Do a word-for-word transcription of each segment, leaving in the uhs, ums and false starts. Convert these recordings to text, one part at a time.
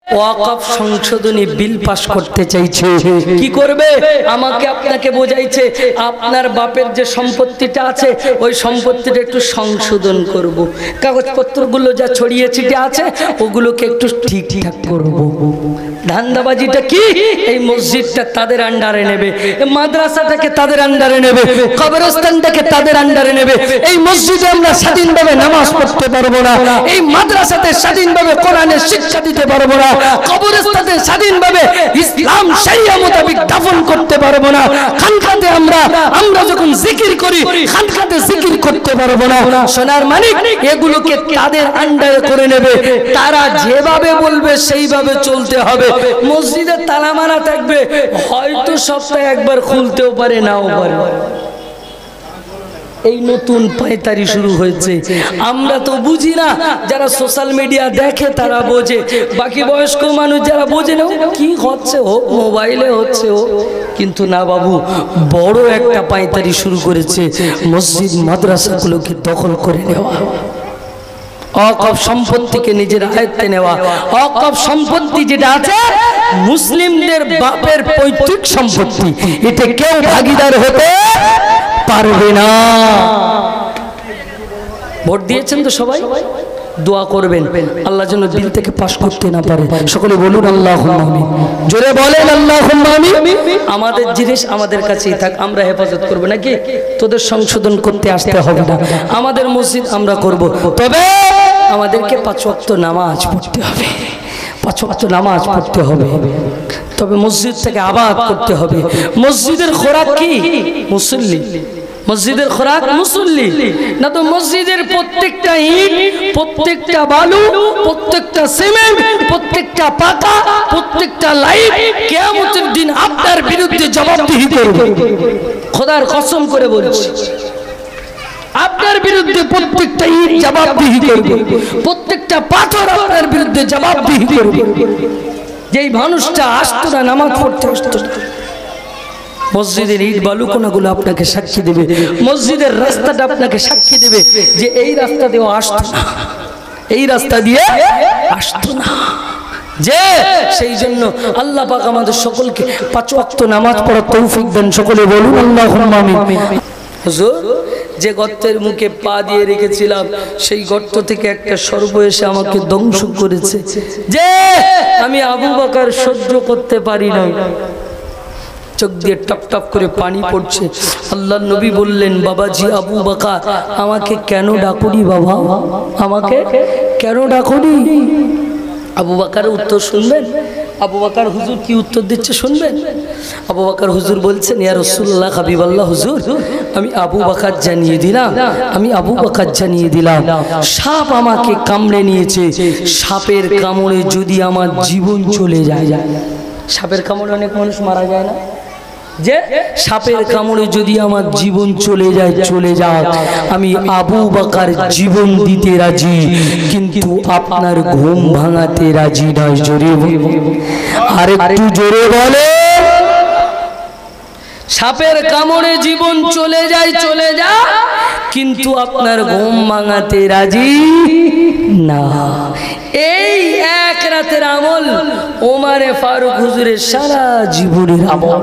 ওয়াকফ সংশোধনী bill pass করতে চাইছে। কি করবে? আমাকে আপনাকে বোঝাইছে আপনার বাপের যে সম্পত্তিটা আছে ওই সম্পত্তিটা একটু সংশোধন করব, কাগজপত্রগুলো যা ছড়িয়ে ছিটে আছে ওগুলোকে একটু ঠিকঠাক করব। ধান্দাবাজিটা কি? এই মসজিদটা তাদের আন্ডারে নেবে, মাদ্রাসাটাকে তাদের আন্ডারে নেবে, কবরস্থানটাকে তাদের আন্ডারে নেবে। এই মসজিদে আমরা স্বাধীনভাবে নামাজ পড়তে পারবো না, এই মাদ্রাসাতে স্বাধীনভাবে কোরআনের শিক্ষা দিতে পারবো না, কবরস্থানে স্বাধীনভাবে ইসলাম শরিয়া মোতাবেক দাফন করতে পারবো না, খানকাতে আমরা আমরা যখন জিকির করি খানকাতে জিকির করতে পারবো না। সোনার মানিক এগুলোকে তাদের আন্ডারে করে নেবে, তারা যেভাবে বলবে সেইভাবে চলতে হবে। মসজিদে তালা মারা থাকবে, হয়তো সপ্তাহে একবার খুলতেও পারে নাও পারে। এই নতুন পায়তারি শুরু হয়েছে, আমরা তো বুঝি না, যারা সোশ্যাল মিডিয়া দেখে তারা বোঝে, বাকি বয়স্ক মানুষ যারা বোঝে না কি হচ্ছে হোক মোবাইলে হচ্ছে হোক, কিন্তু না বাবু, বড় একটা পায়তারি শুরু করেছে, মসজিদ মাদ্রাসাগুলোকে দখল করে নেওয়া, ওয়াকফ সম্পত্তিকে নিজের আয়ত্তে নেওয়া। ওয়াকফ সম্পত্তি যেটা আছে মুসলিমদের বাপের পৈতৃক সম্পত্তি, এতে কেউ ভাগীদার হতে পারবে না। ভোট দিয়েছেন তো সবাই, দোয়া করবেন আল্লাহ যেন দিল থেকে পাস করতে না পারে। সকলে বলুন আল্লাহুম্মা আমিন, জোরে বলেন আল্লাহুম্মা আমিন। আমাদের জিনিস আমাদের কাছেই থাক, আমরা হেফাজত করব, নাকি তোদের সংশোধন করতে আসতে হবে না। আমাদের মসজিদ আমরা করব, তবে আমাদেরকে পাঁচ ওয়াক্ত নামাজ পড়তে হবে, পাঁচ ওয়াক্ত নামাজ পড়তে হবে, তবে মসজিদটাকে আবাদ করতে হবে। মসজিদের খোরাক কি? মুসল্লি। মসজিদের খোরাক মুসল্লি, না তো মসজিদের প্রত্যেকটা ইট, প্রত্যেকটা বালু, প্রত্যেকটা সিমেন্ট, প্রত্যেকটা পাতা, প্রত্যেকটা লাইট কিয়ামতের দিন আপনার বিরুদ্ধে জবাবদিহি করবে। খোদার কসম করে বলছি, আপনার বিরুদ্ধে প্রত্যেকটা ইট জবাবদিহি করবে, প্রত্যেকটা পাথর আপনার বিরুদ্ধে জবাবদিহি করবে। যেই মানুষটা আসতো না, নামাজ পড়তে আসতো না, মসজিদের ইট বালুকোনাগুলো আপনাকে সাক্ষী দেবে, মসজিদের রাস্তাটা আপনাকে সাক্ষী দেবে যে এই রাস্তা দিয়ে আসতো না, এই রাস্তা দিয়ে আসতো না। যে সেই জন্য আল্লাহ পাক আমাদের সকলকে পাঁচ ওয়াক্ত নামাজ পড়ার তৌফিক দেন। সকলে বলুন আল্লাহুম্মা আমিন। হুজুর, যে গর্তের মুখে পা দিয়ে রেখেছিলাম সেই গর্ত থেকে একটা সর্প এসে আমাকে ধ্বংস করেছে, যে আমি আবু বকর সহ্য করতে পারি না। চোখ দিয়ে টপ টপ করে পানি পড়ছে। আল্লাহর নবী বললেন, বাবাজি আবু বকর, আমাকে কেন ডাকুনি বাবা, আমাকে কেন ডাকুনি? আবু বকর উত্তর শুনবেন? আবু বকর হুজুর কি উত্তর দিচ্ছে শুনবেন? আবু বকর হুজুর বলছেন, ইয়া রাসূলুল্লাহ হাবিবাল্লাহ হুজুর, আমি আবু বকর জানিয়ে দিলাম, আমি আবু বকর জানিয়ে দিলাম, সাপ আমাকে কামড়ে নিয়েছে, সাপের কামড়ে যদি আমার জীবন চলে যায়, সাপের কামড়ে অনেক মানুষ মারা যায় না, যে সাপের কামড়ে যদি আমার জীবন চলে যায় চলে যাক, আমি আবু বকর জীবন দিতে রাজি, কিন্তু আপনার ঘুম ভাঙাতে রাজি নয়। জোরে আর একটু জোরে বলে, সাপের কামড়ে জীবন চলে যায় চলে যা, কিন্তু আপনার ঘুম ভাঙাতে রাজি না। এই এক রাতের আমল ওমরে ফারুক হুজুরের সারা জীবনের আমল।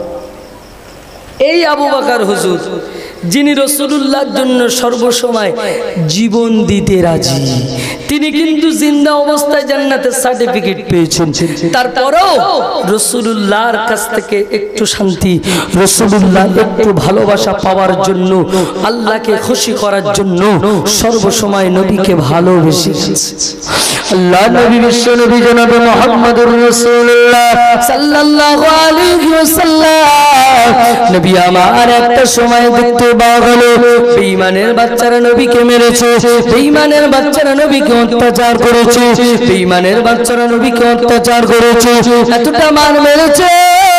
এই আবু বকর হুজুর যিনি রাসূলুল্লাহর জন্য সর্বসময় জীবন দিতে রাজি, তিনি কিন্তু জিন্দা অবস্থায় জান্নাতের সার্টিফিকেট পেয়েছেন। তারপরেও রাসূলুল্লাহর কাছ থেকে একটু শান্তি, রাসূলুল্লাহ একটু ভালোবাসা পাওয়ার জন্য, আল্লাহকে খুশি করার জন্য সর্বসময় নবীকে ভালোবেসে আল্লাহ নবী বিশ্ব নবী জনাবে মুহাম্মদুর রাসূলুল্লাহ সাল্লাল্লাহু আলাইহি ওয়াসাল্লাম নবী আমার একটা সময় দেখতে পাওয়া গেল বেঈমানের বাচ্চারা নবীকে মেরেছে, বেঈমানের বাচ্চারা নবীকে অত্যাচার করেছে, বেঈমানের বাচ্চারা নবীকে অত্যাচার করেছে, এতটা মার মেরেছে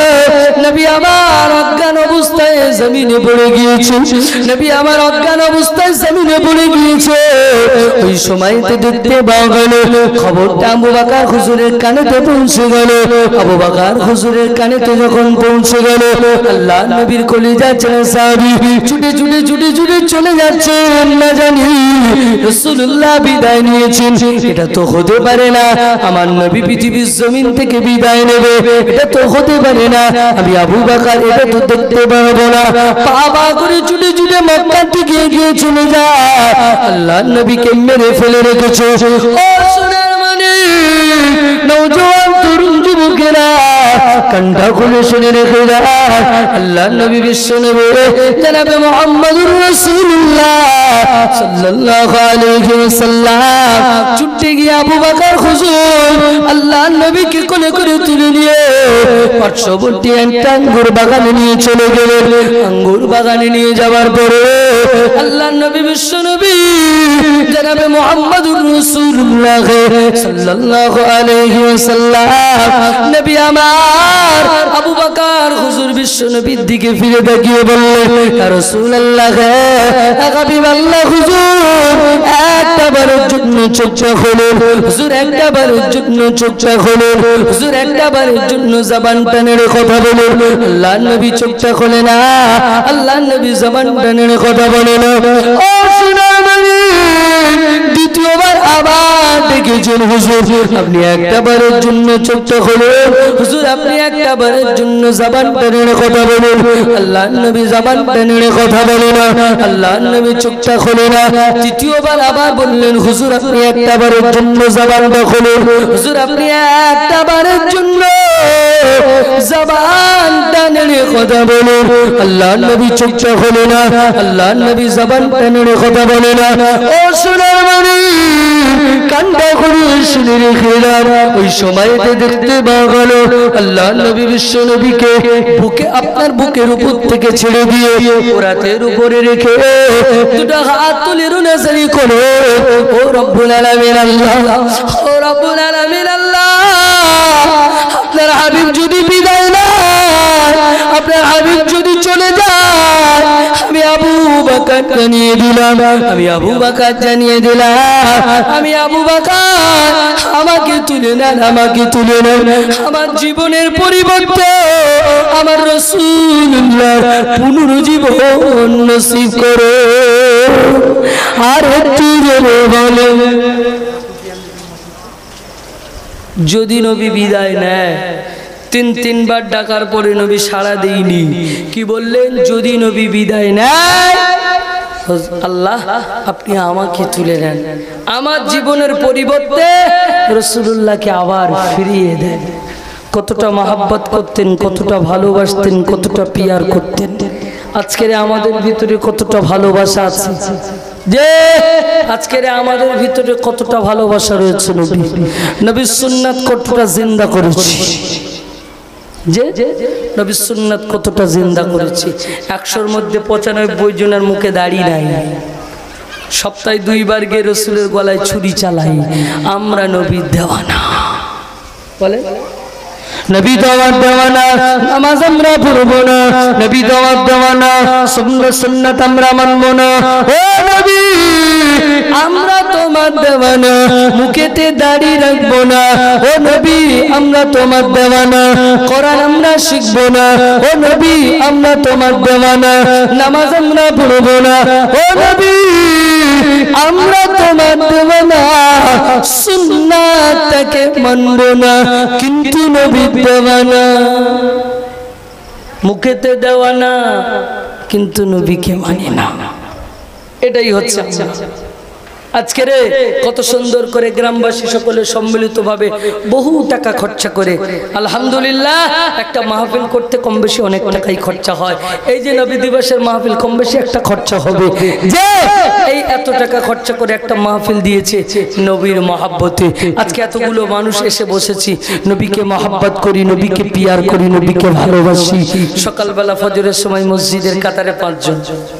নবী আমার অজ্ঞান অবস্থায় জমিনে পড়ে গিয়েছে, নবী আমার অজ্ঞান অবস্থায় জমিনে পড়ে গিয়েছে। ওই সময়তে দেখতে পাওয়া গেল খবরটা আবু বকর হুজুরের কানেতে পৌঁছে গেল। আবু বকর হুজুরের কানেতে যখন পৌঁছে গেল, আল্লাহ নবীর কলিজা ছেড়ে সাহাবী ছুটে ছুটে ছুটে ছুটে চলে যাচ্ছে। না জানি রাসূলুল্লাহ বিদায় নিয়েছেন, এটা তো হতে পারে না। আমার নবী পৃথিবীর জমিন থেকে বিদায় নেবে, এটা তো হতে পারে না। আমি আবু বকর এটা তো দেখতে পারবো না। বাবা করে ছুটে ছুটে মক্কা থেকে গিয়ে চলে যায়। আল্লাহ নবীকে মেরে ফেলে রেখেছে। ও সোনার মানে নওজোয়ান তরুণ যুবকেরা কান্ডা খুলে শুনে রেখে যায়। আল্লাহ নবী বিশ্ব নবী জনাবে মুহাম্মদুর রাসূলুল্লাহ সাল্লাল্লাহু আলাইহি ওয়াসাল্লাম ছুটে গিয়ে আবু বকর হুজুর আল্লাহ নবীকে কোলে করে তুলে নিয়ে পার্শ্ববর্তী একটা আঙ্গুর বাগানে নিয়ে চলে গেলেন। আঙ্গুর বাগানে নিয়ে যাওয়ার পরে আল্লাহ নবী বিশ্ব নবী জনাবে মুহাম্মদুর রাসূলুল্লাহ সাল্লাল্লাহু আলাইহি ওয়াসাল্লাম নবী আমার আবু বকর হুজুর বিশ্ব নবীর দিকে ফিরে তাকিয়ে বললেন, ইয়া রাসূলুল্লাহ, হাবিবাল্লাহ হুজুর একটা বারের জন্য চোখটা খুলুন, হুজুর একটা বারের জন্য চোখটা খুলুন, হুজুর একটা বারের জন্য জবান টানের কথা বলুন। আল্লাহ নবী চোখটা খোলে না, আল্লাহ নবী জবান টানের কথা বলে না। ও সোনার নবী দ্বিতীয়বার আবার ডেকেছেন, হুজুর আপনি একটা বারের জন্য চোখটা খুলুন, হুজুর আপনি একটা বারের জন্য জবান টানের কথা বলুন। আল্লাহ নবী জবান টানের কথা বলে না, আল্লাহ নবী চোখটা খোলে না। তৃতীয়বার আবার বললেন, হুজুর আপনি একটা বারের জন্য জবানটা খুলুন, হুজুর আপনি একটা বারের জন্য জবান টানের কথা বলুন। আল্লাহ নবী চোখটা খোলে না, আল্লাহ নবী জবান টানের কথা বলে না। ও সোনার মানে কান্ডা করে শুনে রেখেলাম। ওই সময়তে দেখতে পাওয়া গেল আল্লাহ নবী বিশ্ব নবীকে বুকে আপনার বুকের উপর থেকে ছেড়ে দিয়ে ওরাতের উপরে রেখে দুটো হাত তুলে রুনাজারি করে, ও রব্বুল আলামিন আল্লাহ, ও রব্বুল আলামিন আল্লাহ, আপনার হাবিব যদি বিদায় নেয়, আপনার হাবিব যদি চলে যায়, আমি আবু বকর জানিয়ে দিলাম, আমি আবু বকর জানিয়ে দিলাম, আমি আবু বকর আমাকে তুলে নেন, আমাকে তুলে নেন। আমার জীবনের পরিবর্তে আমার রাসূলুল্লাহ পুনরুজ্জীবন নসিব করো। আর একটু জোরে বলেন, যদি নবী বিদায় নেয়, তিন তিনবার ডাকার পরে নবী সাড়া দেয়নি, কি বললেন? যদি নবী বিদায় নেয়, আল্লাহ আপনি আমাকে তুলে নেন, আমার জীবনের পরিবর্তে রাসূলুল্লাহকে আবার ফিরিয়ে দেন। কতটা মহব্বত করতেন, কতটা ভালোবাসতেন, কতটা পিয়ার করতেন। আজকের আমাদের ভিতরে কতটা ভালোবাসা আছে, যে আজকের আমাদের ভিতরে কতটা ভালোবাসা রয়েছে। নবী নবীর সুন্নাত কতটা জিন্দা করেছি, যে নবী সুন্নাত কতটা জিন্দা করেছি। একশোর মধ্যে পঁচানব্বই জনের মুখে দাড়ি নাই, সপ্তাহে দুইবার গিয়ে রসুলের গলায় ছুরি চালাই। আমরা নবীর দেওয়ানা, বলে নবী দাওয়াত দেওয়ানা, নামাজ আমরা পড়ব না, নবী দাওয়াত দেওয়ানা, সুন্নাত আমরা মানব না। ও নবী আমরা তোমার দেওয়ানা, মুখেতে দাড়ি রাখবো না। ও নবী আমরা তোমার দেওয়ানা, কোরআন আমরা শিখবো না। ও নবী আমরা তোমার দেওয়ানা, নামাজ আমরা পড়ব না। ও নবী আমরা তোমার দেওয়ানা, সুন্নাতকে মানব না, কিন্তু নবী দেওয়ানা, মুখেতে দেওয়ানা কিন্তু নবীকে মানি না। এটাই হচ্ছে আজকে রে কত সুন্দর করে গ্রামবাসী সকলে সম্মিলিতভাবে বহু টাকা খরচা করে, আলহামদুলিল্লাহ একটা মাহফিল করতে কম বেশি অনেক টাকাই খরচা হয়। এই যে নবী দিবসের মাহফিল কম বেশি একটা খরচা হবে, যে এই এত টাকা খরচা করে একটা মাহফিল দিয়েছে নবীর মহাব্বতে। আজকে এতগুলো মানুষ এসে বসেছি, নবীকে মহাব্বত করি, নবীকে পিয়ার করি, নবীকে ভালোবাসি। সকালবেলা ফজরের সময় মসজিদের কাতারে পাঁচজন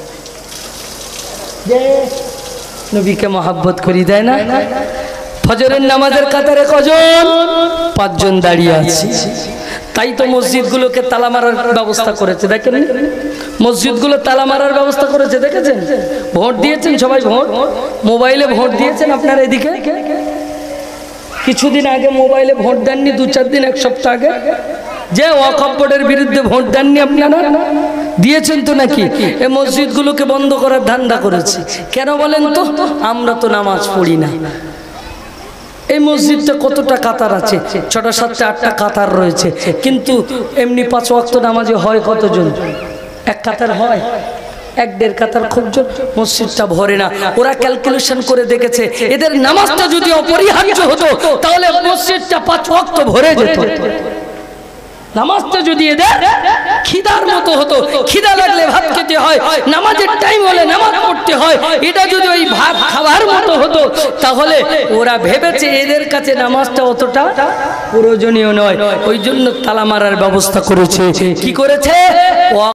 নবীকে মহাব্বত করি, দেয় না? ফজরের নামাজের কাতারে কজন? পাঁচজন দাঁড়িয়ে আছে। তাই তো মসজিদগুলোকে তালা মারার ব্যবস্থা করেছে, দেখেন মসজিদগুলো তালা মারার ব্যবস্থা করেছে, দেখেছেন? ভোট দিয়েছেন সবাই, ভোট মোবাইলে ভোট দিয়েছেন আপনার এদিকে? কিছুদিন আগে মোবাইলে ভোট দেননি, দু চার দিন এক সপ্তাহ আগে যে ওয়াকফ বোর্ডের বিরুদ্ধে ভোট দেননি আপনারা? দিয়েছেন তো নাকি? এই মসজিদগুলোকে বন্ধ করার ধান্দা করেছে কেন বলেন তো? আমরা তো নামাজ পড়ি না। এই মসজিদটা কতটা কাতার আছে? ছটা সাতটা আটটা কাতার রয়েছে, কিন্তু এমনি পাঁচ ওয়াক্ত নামাজে হয় কতজন? এক কাতার হয়, এক দেড় কাতার খুব জোর, মসজিদটা ভরে না। ওরা ক্যালকুলেশন করে দেখেছে এদের নামাজটা যদি অপরিহার্য হতো তাহলে মসজিদটা পাঁচ ওয়াক্ত ভরে যেত। নামাজটা যদি এদের খিদার মতো হতো, খিদা লাগলে ভাত খেতে হয়, নামাজের টাইম হলে নামাজ পড়তে হয়, এটা যদি ওই ভাত খাবার মতো হতো তাহলে ওরা ভেবেছে এদের কাছে নামাজটা অতটা প্রয়োজনীয় নয়, ওই জন্য তালা মারার ব্যবস্থা করেছে। কি করেছে?